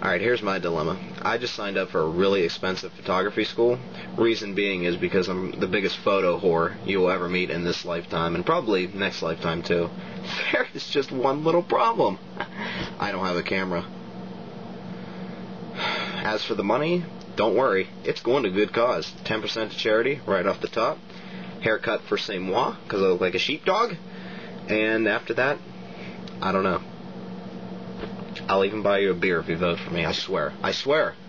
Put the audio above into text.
Alright, here's my dilemma. I just signed up for a really expensive photography school. Reason being is because I'm the biggest photo whore you will ever meet in this lifetime, and probably next lifetime too. There is just one little problem. I don't have a camera. As for the money, don't worry. It's going to good cause. 10% to charity, right off the top. Haircut for c'est moi, because I look like a sheepdog. And after that, I don't know. I'll even buy you a beer if you vote for me, I swear. I swear!